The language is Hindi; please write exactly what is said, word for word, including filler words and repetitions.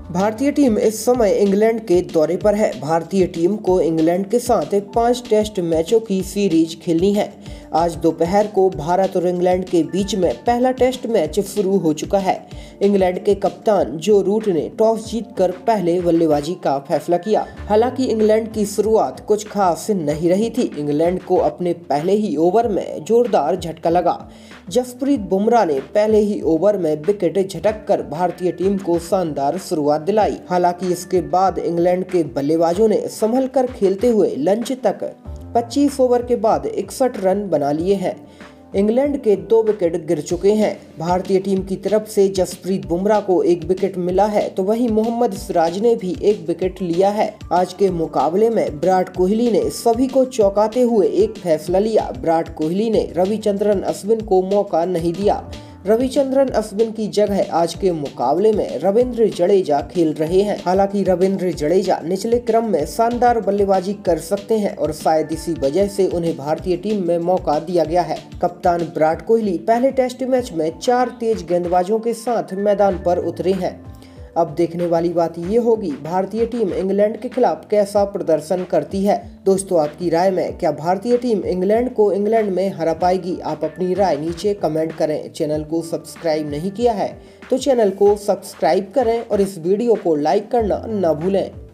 भारतीय टीम इस समय इंग्लैंड के दौरे पर है। भारतीय टीम को इंग्लैंड के साथ पांच टेस्ट मैचों की सीरीज खेलनी है। आज दोपहर को भारत और इंग्लैंड के बीच में पहला टेस्ट मैच शुरू हो चुका है। इंग्लैंड के कप्तान जो रूट ने टॉस जीतकर पहले बल्लेबाजी का फैसला किया। हालांकि इंग्लैंड की शुरुआत कुछ खास नहीं रही थी। इंग्लैंड को अपने पहले ही ओवर में जोरदार झटका लगा। जसप्रीत बुमराह ने पहले ही ओवर में विकेट झटककर भारतीय टीम को शानदार शुरुआत दिलाई। हालांकि इसके बाद इंग्लैंड के बल्लेबाजों ने संभल कर खेलते हुए लंच तक पच्चीस ओवर के बाद इकसठ रन बना लिए हैं। इंग्लैंड के दो विकेट गिर चुके हैं। भारतीय टीम की तरफ से जसप्रीत बुमराह को एक विकेट मिला है, तो वहीं मोहम्मद सिराज ने भी एक विकेट लिया है। आज के मुकाबले में विराट कोहली ने सभी को चौंकाते हुए एक फैसला लिया। विराट कोहली ने रविचंद्रन अश्विन को मौका नहीं दिया। रविचंद्रन अश्विन की जगह आज के मुकाबले में रविंद्र जडेजा खेल रहे हैं। हालांकि रविंद्र जडेजा निचले क्रम में शानदार बल्लेबाजी कर सकते हैं और शायद इसी वजह से उन्हें भारतीय टीम में मौका दिया गया है। कप्तान विराट कोहली पहले टेस्ट मैच में चार तेज गेंदबाजों के साथ मैदान पर उतरे हैं। अब देखने वाली बात ये होगी भारतीय टीम इंग्लैंड के खिलाफ कैसा प्रदर्शन करती है। दोस्तों, आपकी राय में क्या भारतीय टीम इंग्लैंड को इंग्लैंड में हरा पाएगी? आप अपनी राय नीचे कमेंट करें। चैनल को सब्सक्राइब नहीं किया है तो चैनल को सब्सक्राइब करें और इस वीडियो को लाइक करना न भूलें।